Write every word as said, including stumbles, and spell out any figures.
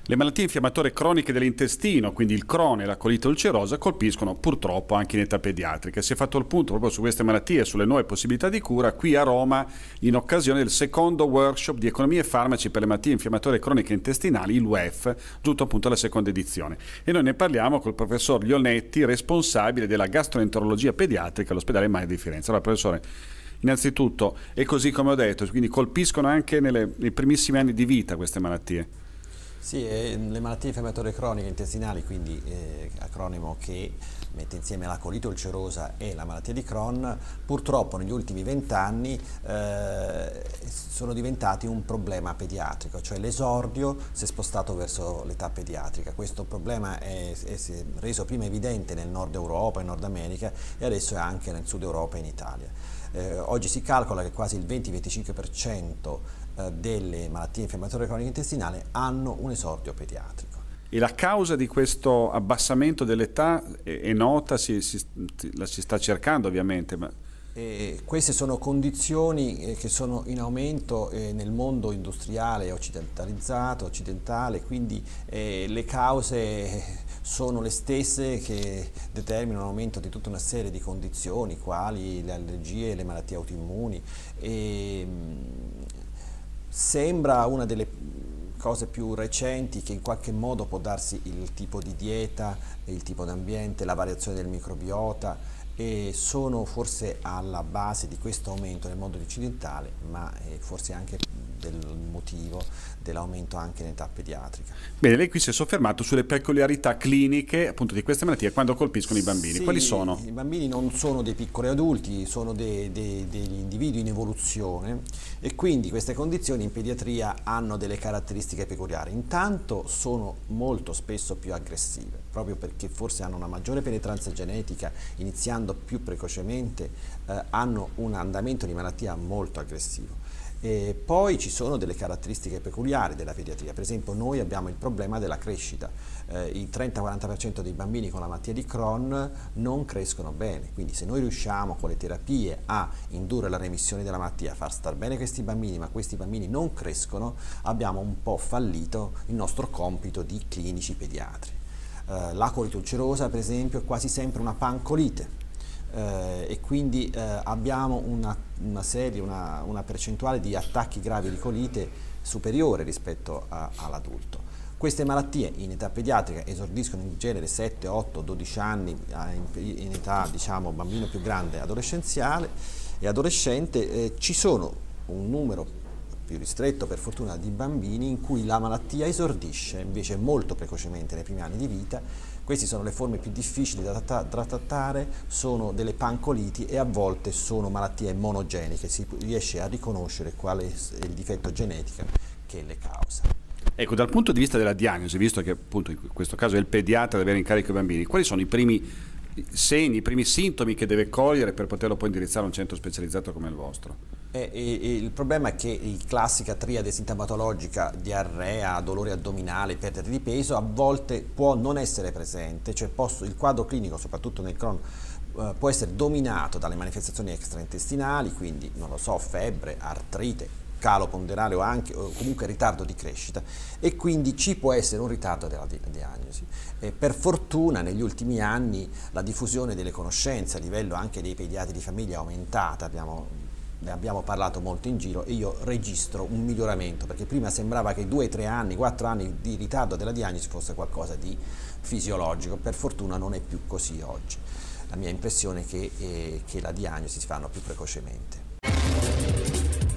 Le malattie infiammatorie croniche dell'intestino, quindi il Crohn e la colite ulcerosa, colpiscono purtroppo anche in età pediatrica. Si è fatto il punto proprio su queste malattie e sulle nuove possibilità di cura qui a Roma in occasione del secondo workshop di economia e farmaci per le malattie infiammatorie croniche intestinali, il W E F, giunto appunto alla seconda edizione. E noi ne parliamo col professor Lionetti, responsabile della gastroenterologia pediatrica all'ospedale Maia di Firenze. Allora, professore, innanzitutto, è così come ho detto, quindi colpiscono anche nelle, nei primissimi anni di vita queste malattie? Sì, eh, le malattie infiammatorie croniche intestinali, quindi eh, acronimo che mette insieme la colite ulcerosa e la malattia di Crohn, purtroppo negli ultimi vent'anni eh, sono diventati un problema pediatrico, cioè l'esordio si è spostato verso l'età pediatrica. Questo problema è, è, si è reso prima evidente nel nord Europa e Nord America e adesso è anche nel sud Europa e in Italia. Eh, oggi si calcola che quasi il venti venticinque per cento delle malattie infiammatorie croniche intestinali hanno un esordio pediatrico. E la causa di questo abbassamento dell'età è, è nota, si, si, la si sta cercando ovviamente. Ma... E queste sono condizioni eh, che sono in aumento eh, nel mondo industriale occidentalizzato, occidentale, quindi eh, le cause sono le stesse che determinano l'aumento di tutta una serie di condizioni, quali le allergie, le malattie autoimmuni. E, sembra una delle cose più recenti che in qualche modo può darsi il tipo di dieta, il tipo di ambiente, la variazione del microbiota, e sono forse alla base di questo aumento nel mondo occidentale, ma forse anche del motivo dell'aumento anche in età pediatrica. Bene, lei qui si è soffermato sulle peculiarità cliniche appunto di queste malattie quando colpiscono i bambini. Sì, quali sono? I bambini non sono dei piccoli adulti, sono dei, dei, degli individui in evoluzione e quindi queste condizioni in pediatria hanno delle caratteristiche peculiari. Intanto sono molto spesso più aggressive, proprio perché forse hanno una maggiore penetranza genetica, iniziando più precocemente, eh, hanno un andamento di malattia molto aggressivo. E poi ci sono delle caratteristiche peculiari della pediatria, per esempio noi abbiamo il problema della crescita, eh, il trenta quaranta per cento dei bambini con la malattia di Crohn non crescono bene, quindi se noi riusciamo con le terapie a indurre la remissione della malattia, a far star bene questi bambini, ma questi bambini non crescono, abbiamo un po' fallito il nostro compito di clinici pediatri. Eh, la colite ulcerosa per esempio è quasi sempre una pancolite. Eh, e quindi eh, abbiamo una, una serie, una, una percentuale di attacchi gravi di colite superiore rispetto all'adulto. Queste malattie in età pediatrica esordiscono in genere sette, otto, dodici anni, in, in età diciamo bambino più grande adolescenziale e adolescente. Eh, ci sono un numero più ristretto per fortuna di bambini in cui la malattia esordisce invece molto precocemente nei primi anni di vita. Queste sono le forme più difficili da trattare, sono delle pancoliti e a volte sono malattie monogeniche, si riesce a riconoscere qual è il difetto genetico che le causa. Ecco, dal punto di vista della diagnosi, visto che appunto in questo caso è il pediatra ad avere in carico i bambini, quali sono i primi segni, i primi sintomi che deve cogliere per poterlo poi indirizzare a un centro specializzato come il vostro? E, e, il problema è che la classica triade sintomatologica, diarrea, dolore addominale, perdita di peso, a volte può non essere presente, cioè posso, il quadro clinico, soprattutto nel Crohn, eh, può essere dominato dalle manifestazioni extraintestinali, quindi non lo so, febbre, artrite, calo ponderale o anche o comunque ritardo di crescita, e quindi ci può essere un ritardo della diagnosi. E per fortuna negli ultimi anni la diffusione delle conoscenze a livello anche dei pediatri di famiglia è aumentata, abbiamo ne abbiamo parlato molto in giro e io registro un miglioramento, perché prima sembrava che due, tre anni, quattro anni di ritardo della diagnosi fosse qualcosa di fisiologico. Per fortuna non è più così oggi. La mia impressione è che, eh, che la diagnosi si fanno più precocemente.